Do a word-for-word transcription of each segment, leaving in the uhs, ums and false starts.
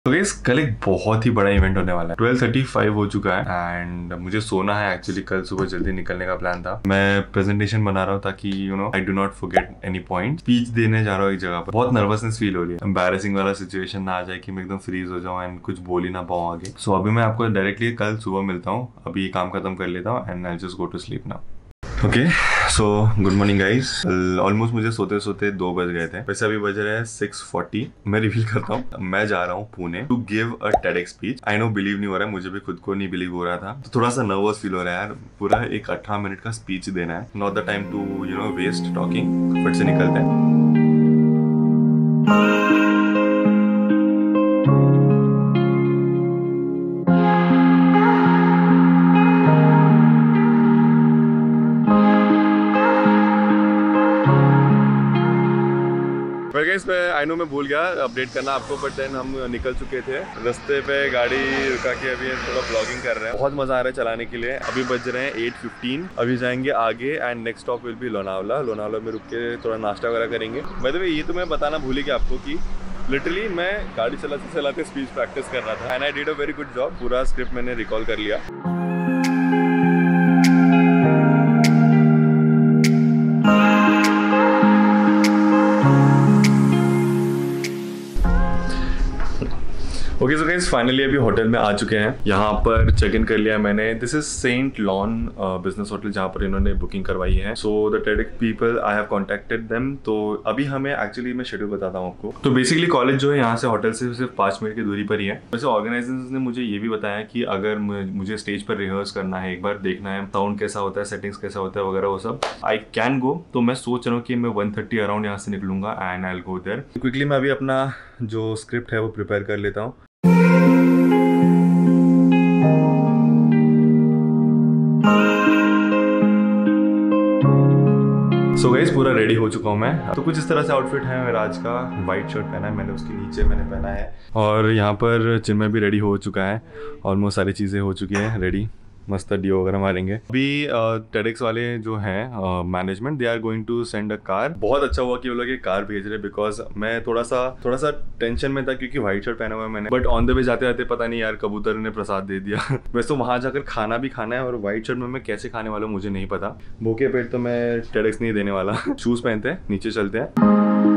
तो गाइस कल एक बहुत ही बड़ा इवेंट होने वाला है। ट्वेल्व थर्टी फाइव हो चुका है एंड मुझे सोना है। एक्चुअली कल सुबह जल्दी निकलने का प्लान था। मैं प्रेजेंटेशन बना रहा हूँ ताकि you know I do not forget any point. Speech देने जा रहा हूँ एक जगह पर। बहुत नर्वसनेस फील हो रही है। एम्बैरेसिंग वाला सिचुएशन ना आ जाए कि मैं एकदम फ्रीज हो जाऊँ एंड कुछ बोल ही ना पाऊँ आगे। सो so, अभी मैं आपको डायरेक्टली कल सुबह मिलता हूँ। अभी काम खत्म कर लेता हूँ and I just go to sleep now. Okay so good morning guys. Almost मुझे सोते सोते दो बज गए थे। वैसे अभी बज रहे हैं सिक्स फोर्टी। मैं रिवील करता हूँ, मैं जा रहा हूँ Pune to give a TEDx speech. I no believe नहीं हो रहा है, मुझे भी खुद को नहीं बिलीव हो रहा था। तो थोड़ा सा नर्वस फील हो रहा है यार। पूरा एक अठारह मिनट का स्पीच देना है। Not the time to you know waste talking. फट से निकलते हैं। आई नो मैं भूल गया अपडेट करना आपको, बट देन हम निकल चुके थे। रास्ते पे गाड़ी रुका के अभी थोड़ा ब्लॉगिंग कर रहे हैं। बहुत मजा आ रहा है चलाने के लिए। अभी बज रहे हैं एट फिफ्टीन। अभी जाएंगे आगे and next stop will be Lonavala. Lonavala में रुक के थोड़ा नाश्ता वगैरह करेंगे। बाय द वे ये तो मैं बताना भूल ही गया आपको कि लिटरली मैं गाड़ी चलाते चलाते स्पीच प्रैक्टिस कर रहा था and I did a very good job. पूरा स्क्रिप्ट मैंने रिकॉल कर लिया। ओके सो गाइस फाइनली अभी होटल में आ चुके हैं। यहाँ पर चेक इन कर लिया मैंने। This is Saint Lawn business hotel जहाँ पर इन्होंने बुकिंग करवाई है। So the TEDx people I have contacted them. तो अभी हमें एक्चुअली मैं शेड्यूल बताता हूँ आपको। तो बेसिकली कॉलेज जो है यहाँ से होटल से सिर्फ पाँच मिनट की दूरी पर ही है। वैसे ऑर्गेनाइजर्स ने मुझे ये भी बताया कि अगर मुझे स्टेज पर रिहर्स करना है, एक बार देखना है साउंड कैसा होता है, सेटिंग्स कैसा होता है वगैरह वो सब, आई कैन गो। तो मैं सोच रहा हूँ कि मैं वन थर्टी अराउंड यहाँ से निकलूंगा and I will go there. Quickly मैं अभी अपना जो स्क्रिप्ट है वो प्रिपेयर कर लेता हूँ। सो so गाइस पूरा रेडी हो चुका हूँ मैं। तो कुछ इस तरह से आउटफिट है मेरा आज का। व्हाइट शर्ट पहना है मैंने, उसके नीचे मैंने पहना है। और यहाँ पर चिन्मय भी रेडी हो चुका है। ऑलमोस्ट सारी चीज़ें हो चुकी हैं रेडी। मस्त डियो वगैरह मारेंगे। अभी टेडेक्स वाले जो हैं management, they are going to send a car. बहुत अच्छा हुआ कि वो लोग ये कार भेज रहे, बिकॉज मैं थोड़ा सा थोड़ा सा टेंशन में था क्योंकि व्हाइट शर्ट पहना हुआ है मैंने। बट ऑन द वे जाते जाते पता नहीं यार कबूतर ने प्रसाद दे दिया। वैसे तो वहाँ जाकर खाना भी खाना है और व्हाइट शर्ट में मैं कैसे खाने वाला हूँ मुझे नहीं पता। भूखे पेट तो मैं टेडेक्स नहीं देने वाला। शूज पहनते हैं, नीचे चलते हैं।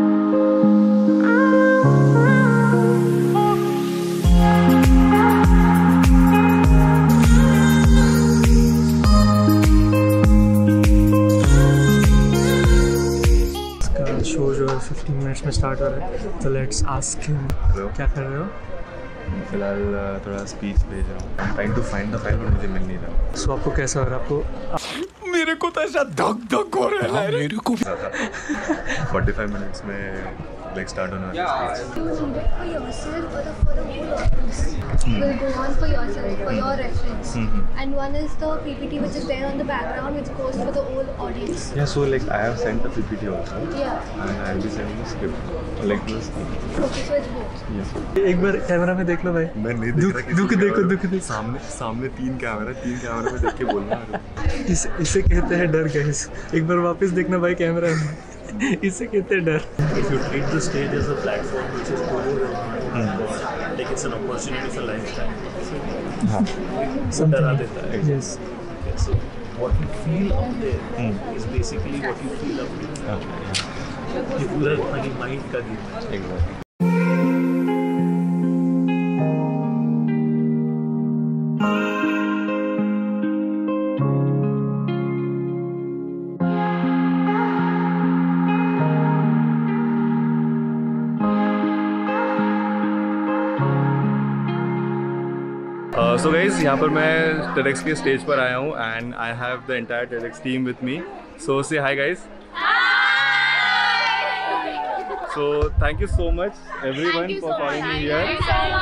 शो जो है फिफ्टीन मिनट्स में स्टार्ट हो रहा है। तो लेट्स आस्क हिम। क्या कर रहे हो? फिलहाल थोड़ा स्पीच भेज रहा हूँ। Trying to find the file but मुझे मिल नहीं रहा। सो आपको कैसा हो रहा है? आपको मेरे को तो ऐसा धक धक हो रहा है। मेरे को फोर्टी फाइव मिनट्स में लाइक स्टार्ट होने वाला है। For yourself or for the whole audience will go on for yourself, for your reference. And one is the P P T which is there on the background which goes for the whole audience. Yeah, so like I have sent the P P T also. Yeah. And I will be sending the script. Like this. Okay, so it's both. Yes. एक बार camera में देख लो भाई। मैं नहीं देख रहा। दुख देखो, दुख देखो। सामने सामने तीन कैमरा, तीन कैमरा में देख के बोलना। इस इसे कहते हैं डर गाइस। एक बार वापस देखना भाई कैमरा में। इसे कहते हैं डर। If you treat the stage as a platform which is good, like it's an opportunity for lifetime. So डरा देता है। Yes. Okay, so what you feel out there is basically what you feel up there. ये पूरा हमारी mind का game है। Exactly. So guys यहाँ पर मैं टेडेक्स के स्टेज पर आया हूँ and I have the entire TEDx team with me. So say hi guys. So thank you so much everyone for calling me here.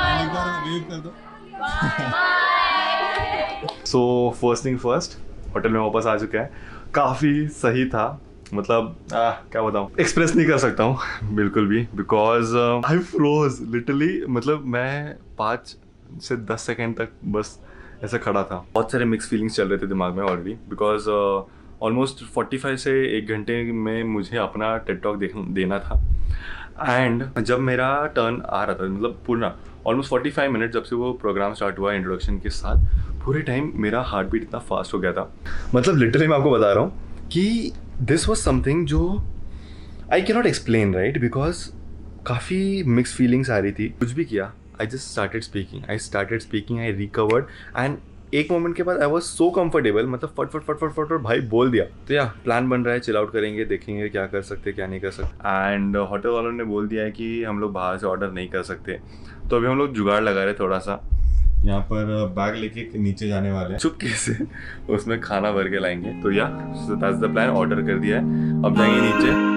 So first thing first, hotel में वापस आ चुके हैं। काफ़ी सही था। मतलब आ, क्या बताऊँ, एक्सप्रेस नहीं कर सकता हूँ बिल्कुल भी, बिकॉज आई फ्रोज लिटरली। मतलब मैं पाँच से दस सेकेंड तक बस ऐसा खड़ा था। बहुत सारे मिक्स फीलिंग्स चल रहे थे दिमाग में already, because almost forty five से एक घंटे में मुझे अपना टेड टॉक देख देना था। एंड जब मेरा टर्न आ रहा था, मतलब पूरा ऑलमोस्ट फोर्टी फाइव मिनट जब से वो प्रोग्राम स्टार्ट हुआ इंट्रोडक्शन के साथ, पूरे टाइम मेरा हार्ट बीट इतना फास्ट हो गया था, मतलब लिटरली मैं आपको बता रहा हूँ कि दिस वॉज समथिंग जो I can not explain right, because काफ़ी मिक्स फीलिंग्स आ रही थी। कुछ भी किया, I just started speaking I started speaking I recovered and एक मोमेंट के बाद आई वॉज सो कंफर्टेबल, मतलब फट फट फट फट फट फट भाई बोल दिया। तो या प्लान बन रहा है, चिल आउट करेंगे, देखेंगे क्या कर सकते क्या नहीं कर सकते। एंड होटल वालों ने बोल दिया है कि हम लोग बाहर से ऑर्डर नहीं कर सकते, तो अभी हम लोग जुगाड़ लगा रहे थोड़ा सा। यहाँ पर बैग लेके नीचे जाने वाले हैं चुपके से, उसमें खाना भर के लाएंगे। तो या दैट्स द प्लान, ऑर्डर कर दिया है, अब जाएंगे नीचे।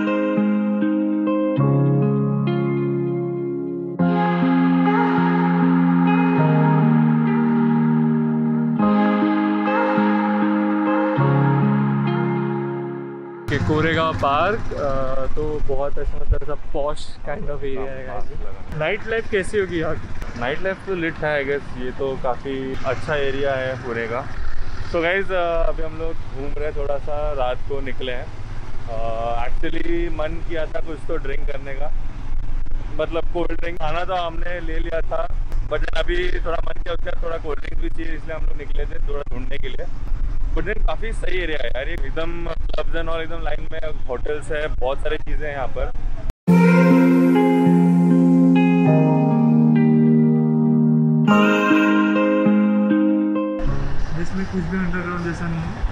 कोरेगांव पार्क तो बहुत अच्छा मतलब ऐसा पॉश काइंड ऑफ एरिया है। नाइट लाइफ कैसी होगी यहाँ की? नाइट लाइफ तो लिट है आई गेस, ये तो काफ़ी अच्छा एरिया है पूरे का। तो गाइज अभी हम लोग घूम रहे हैं, थोड़ा सा रात को निकले हैं। एक्चुअली uh, मन किया था कुछ तो ड्रिंक करने का, मतलब कोल्ड ड्रिंक आना था, हमने ले लिया था, बट अभी थोड़ा मन किया उसका थोड़ा कोल्ड ड्रिंक भी चाहिए, इसलिए हम लोग निकले थे थोड़ा ढूंढने के लिए। बट काफ़ी सही एरिया है यार, एकदम क्लब्स एंड और एकदम लाइन में होटल्स है, बहुत सारी चीज़ें हैं यहाँ पर। इसमें कुछ भी अंडरग्राउंड जैसा नहीं है।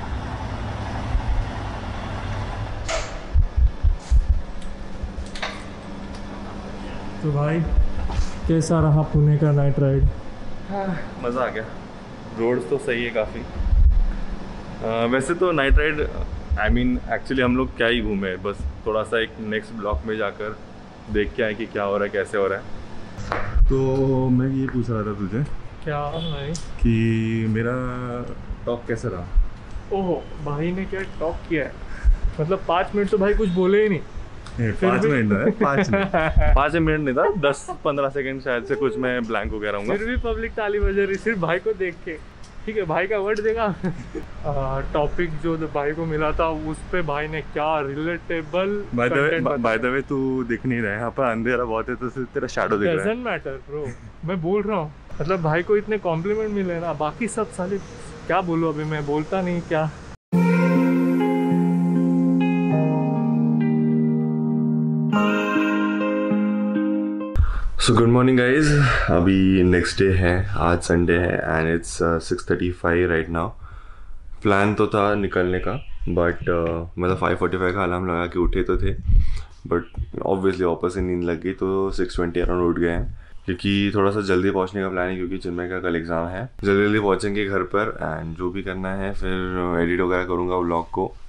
तो भाई कैसा रहा पुणे का नाइट राइड? हाँ, मज़ा आ गया, रोड्स तो सही है काफ़ी। Uh, वैसे तो night ride I mean actually हम लोग क्या ही घूमे, बस थोड़ा सा एक नेक्स्ट ब्लॉक में जाकर देख के आए कि क्या हो रहा है कैसे हो रहा है। तो मैं ये पूछ रहा था तुझे क्या भाई कि मेरा टॉक कैसा रहा? ओहो भाई ने क्या टॉक किया है, मतलब पाँच मिनट तो भाई कुछ बोले ही नहीं। पाँच मिनट है, पाँच मिनट पाँच मिनट नहीं था, दस पंद्रह सेकंड शायद से कुछ मैं ब्लैंक हो गया रहूँगा। फिर भी पब्लिक ताली बजा रही सिर्फ भाई को देख के। ठीक है, भाई का वर्ड देगा। टॉपिक जो भाई को मिला था उस पे भाई ने क्या रिलेटेबल बाय द वे तू दिख नहीं रहा है, यहाँ पर अंधेरा बहुत है तो सिर्फ तेरा शैडो दिख रहा है। डजंट मैटर ब्रो, मैं बोल रहा हूँ, मतलब भाई को इतने कॉम्प्लीमेंट मिले ना, बाकी सब साले क्या बोलूँ, अभी मैं बोलता नहीं क्या। सो गुड मॉर्निंग गाइज, अभी नेक्स्ट डे है, आज संडे है and it's six thirty five right now. Plan तो था निकलने का, बट uh, मतलब फाइव फोर्टी फाइव का अलार्म लगा के उठे तो थे, बट ऑब्वियसली वापस से नींद लग गई, तो सिक्स ट्वेंटी अराउंड उठ गए हैं, क्योंकि थोड़ा सा जल्दी पहुंचने का प्लान है, क्योंकि चिन्मय का कल एग्ज़ाम है। जल्दी जल्दी पहुंचेंगे घर पर एंड जो भी करना है फिर एडिट वगैरह करूँगा व्लॉग को,